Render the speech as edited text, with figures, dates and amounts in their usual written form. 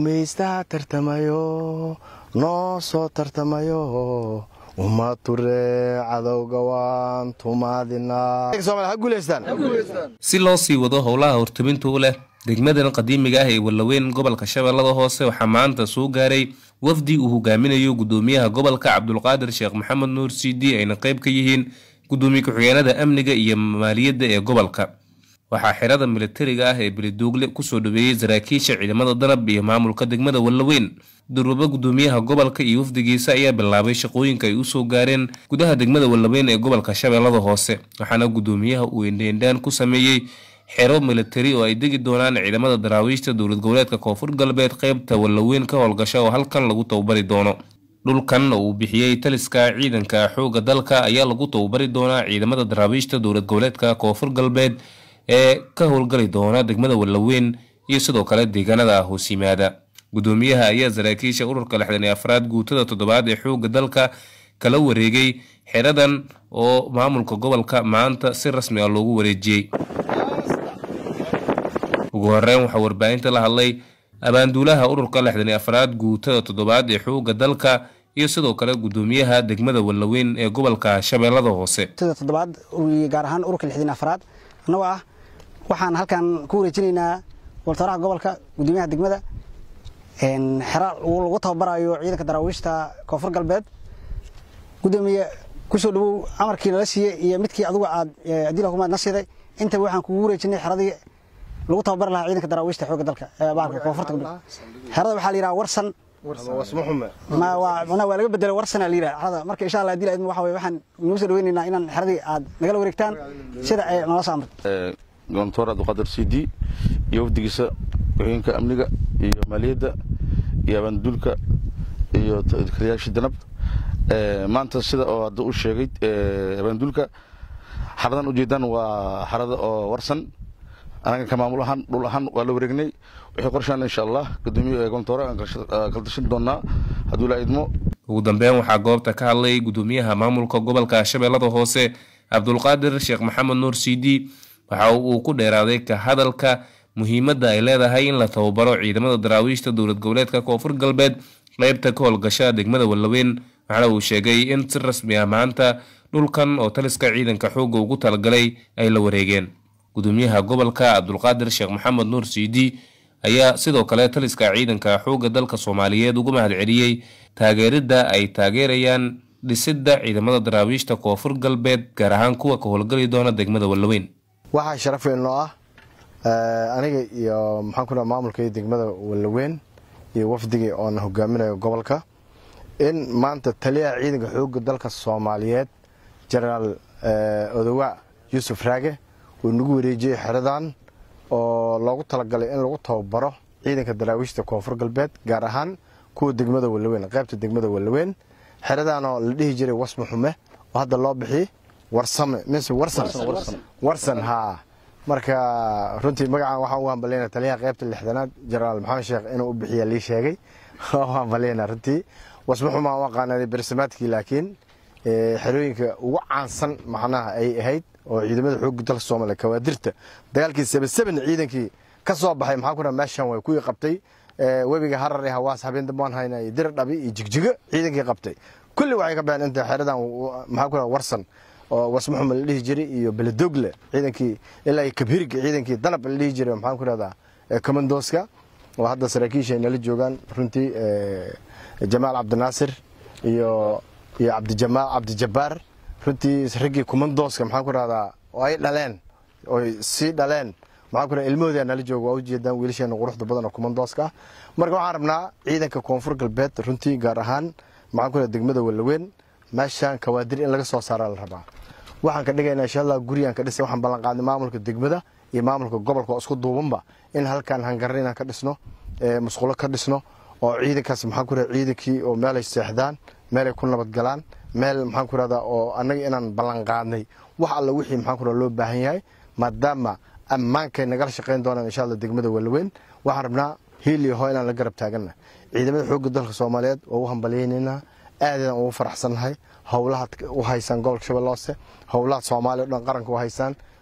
gumaysta tartamayo noo soo tartamayo uma ture cadowga waan tumaadina si loo sii wado howlaha hortabinta u leh degmadan qadiimiga ah ee Wallaweyn gobolka Shabeellada Hoose waxaa maanta soo gaaray wafdi uu hogaaminayo gudoomiyaha gobolka Cabdulqaadir Sheekh Maxamed Nuur Siidi ayna qayb ka yihiin gudoomiye ku-xigeenada amniga iyo maaliyadda ee gobolka. waxaa xirada militariga ah ee Beledoogle ku soo dhaweeyay saraakiisha ciidamada danab iyo maamulka degmada Wallaweyn. durba gudoomiyaha gobolka iyo wafdigiisa ayaa bilaabay shaqooyinka ay u soo gaareen gudaha degmada Wallaweyn ee gobolka Shabeellada Hoose, waxaana gudoomiyaha uu indheendaan ku sameeyay xero militari oo ay degi doonaan ciidamada daraawiishta dowlad goboleedka Koonfur Galbeed qaybta Wallaweyn ka howlgasha oo halkan lagu tababari doono. dhulkan uu bixiyay taliska ciidanka xooga dalka ayaa lagu tababari doonaa ciidamada daraawiishta dowlad goboleedka Koonfur Galbeed ee ka howlgali doona degmada Wallaweyn iyo sidoo kale deegaanada hoos yimaada. gudoomiyaha ayaa saraakiisha ururka 64 guutada 7 ee xooga dalka kala wareegay xeradan oo maamulka gobolka maanta si rasmi ah loogu wareejiyay. ugu horreyn waxa warbaahinta la hadlay abaanduulaha ururka 64 guutada 7 ee xooga dalka iyo sidoo kale gudoomiyaha degmada Wallaweyn ee gobolka Shabeellada Hoose. 7 gaar ahaan ururka 64 anoo waxaan halkan ku wareejinaynaa waltaraha gobolka gudoomiyaha degmada xero lagu tababarayo ciidanka daraawiishta Koonfur Galbeed. gudoomiye ku soo dhawow amarkii la siiyay iyo midkii adigu aad adila kuma nasiiday inta waxaan ku wareejinay xeradii lagu tababar lahaa ciidanka daraawiishta xooga dalka baalka Koonfurta Galbeed. xerada waxa la yiraahdaa warsan waa laga bedelay warsan la yiraahdaa xerada marka insha Allah adila idin waxa waxaan noo soo dhaweynaynaa inaan xeradii aad nagala wareegtaan sida ay nala saamay Gontor Cabdulqaadir Siidi iyo wafdigiisa ku-xigeenka amniga iyo maaliyadda iyo abaanduulka iyo taliyayaasha danab maanta sida oo hadda u sheegay abaanduulka xaradan u jeedaan waa xarada oo warsan anaga ka maamul ahaan dhul ahaan waa la wareegnay wixii qorshaan insha Allah gudoomiyaha Gontor aan kala tashan doonaa hadduu la idmo. ugu dambeyn waxaa goobta ka hadlay gudoomiyaha maamulka gobolka Shabeellada Hoose Cabdulqaadir Sheekh Maxamed Nuur Siidi waxa uu ku dheeraaday ka hadalka muhiimadda ay leedahay in la tababaro ciidamada daraawiishta dowlad goboleedka Koonfur Galbeed qaybta ka howlgasha degmada Wallaweyn. waxaana uu sheegay in si rasmi ah maanta dhulkan oo taliska ciidanka xooga ugu talagalay ay la wareegeen. gudoomiyaha gobolka Cabdulqaadir Sheekh Maxamed Nuur Siidi ayaa sidoo kale taliska ciidanka xooga dalka Soomaaliyeed ugu mahadceliyay taageerada ay taageerayaan dhisidda ciidamada daraawiishta Koonfur Galbeed gaar ahaan kuwa ka howlgali doona degmada Wallaweyn. waxaa sharaf weyn noo aniga iyo maxaan ku maamulka degmada Wallaweyn iyo wafdiga oo hogaaminayo gobolka in maanta taliyaha ciidanka xooga dalka Soomaaliyeed General Odawa Yusuf Raage uu nagu wareejiyay xeradan oo loogu talagalay in lagu tababaro ciidanka daraawiishta Koonfur Galbeed gaar ahaan kuwa degmada Wallaweyn qaybta degmada Wallaweyn. xeradan oo la dhihi jiray wasmo xume oo hadda loo bixiyay warsan ha marka runtii magacan waxa uu hambaleyna taliyaha qaybta 6aad General Maxamed Sheekh inuu u bixiyo li sheegay oo hambaleyna runtii wasmo xume waa qaanay barnaamijkii laakiin xerooyinka ugu caansan macnaha ay ahayd oo ciidamada xoogga dalka Soomaaliya kawaadirta dagaalkii 77 ciidankii ka soo baxay maxaa ku meeshan way ku qabtay webiga Harar ee Hawaas habeen dambaan haynay dir dhabi iyo jigjiga ciidankii qabtay kulli waxay ka baan inta xeradan maxaa ku warsan oo wasmo xume la dhihi jiray iyo Beledoogle ciidankii ilaa kabirga ciidankii danab la dhihi jiray maxaan ku raada commandoska oo hadda saraakiisha inala joogan runtii Jamaal Abdinaasir iyo Abdi Jabbar runtii ragii commandoska maxaan ku raada oo ay dhaleen oo si dhaleen maxaan ku raada ilmooda nala joogo oo jeedaan wiilasheena quruxda badan oo commandoska marka waxaan rabnaa ciidanka Koonfur Galbeed runtii gaar ahaan maxaan ku raada degmada Wallaweyn meeshan kawaadir in laga soo saaro la rabaa. waxaan ka dhigaynaa insha Allah guriyaan ka dhisay waxaan ballan qaadnay maamulka degmada iyo maamulka gobolka isku duubanba in halkan hangarina ka dhisno musqulo ka dhisno oo ciidankaas maxaan ku raada ciidankii oo meel ay seexdaan meel ay ku nabad galaan meel maxaan ku raada oo anaga inaan ballan qaadnay wax alla wixii maxaan ku raada loo baahan yahay maadaama ammaanka naga shaqeyn doonaan insha Allah degmada Wallaweyn. waxaan rabnaa hiil iyo hooy inaan la garab taagana ciidamada xoogga dalka Soomaaliyeed oo u hambalyeynayna aadaan ugu faraxsanahay howlaha u haysan gobolka Shabeellaha Hoose howlaha Soomaaliya dhan qaranka u haysan